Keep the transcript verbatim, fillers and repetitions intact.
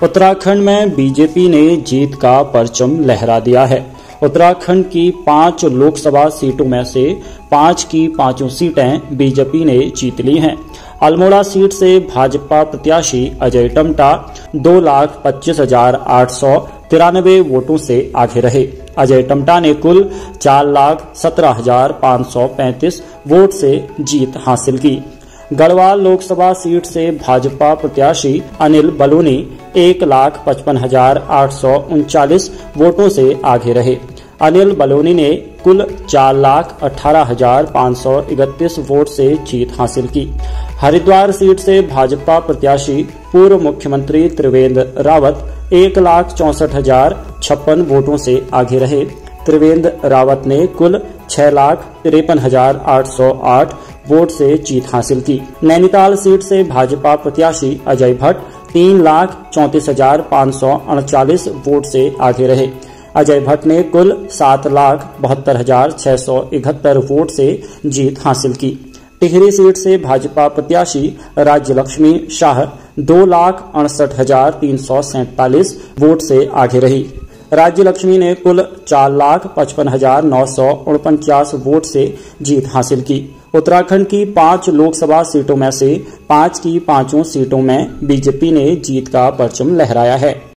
उत्तराखंड में बीजेपी ने जीत का परचम लहरा दिया है। उत्तराखंड की पांच लोकसभा सीटों में से पांच की पांचों सीटें बीजेपी ने जीत ली हैं। अल्मोड़ा सीट से भाजपा प्रत्याशी अजय टम्टा दो लाख पच्चीस हजार आठ सौ तिरानवे वोटों से आगे रहे। अजय टम्टा ने कुल चार लाख सत्रह हजार पाँच सौ पैंतीस वोट से जीत हासिल की। गढ़वाल लोकसभा सीट से भाजपा प्रत्याशी अनिल बलूनी एक लाख पचपन हजार आठ सौ उनचालीस वोटों से आगे रहे। अनिल बलूनी ने कुल चार लाख अठारह हजार पाँच सौ इकतीस वोट से जीत हासिल की। हरिद्वार सीट से भाजपा प्रत्याशी पूर्व मुख्यमंत्री त्रिवेंद्र रावत एक लाख चौसठ हजार छप्पन वोटों से आगे रहे। त्रिवेंद्र रावत ने कुल छह लाख तिरपन हजार आठ सौ आठ वोट से जीत हासिल की। नैनीताल सीट से भाजपा प्रत्याशी अजय भट्ट तीन लाख चौंतीस हजार पाँच सौ अड़चालीस वोट से आगे रहे। अजय भट्ट ने कुल सात लाख बहत्तर हजार छह सौ इकहत्तर वोट से जीत हासिल की। टिहरी सीट से भाजपा प्रत्याशी राज्य लक्ष्मी शाह दो लाख अड़सठ हजार तीन सौ सैंतालीस वोट से आगे रही। राज्य लक्ष्मी ने कुल चार लाख पचपन हजार नौ सौ उनचास वोट से जीत हासिल की। उत्तराखंड की पांच लोकसभा सीटों में से पांच की पांचों सीटों में बीजेपी ने जीत का परचम लहराया है।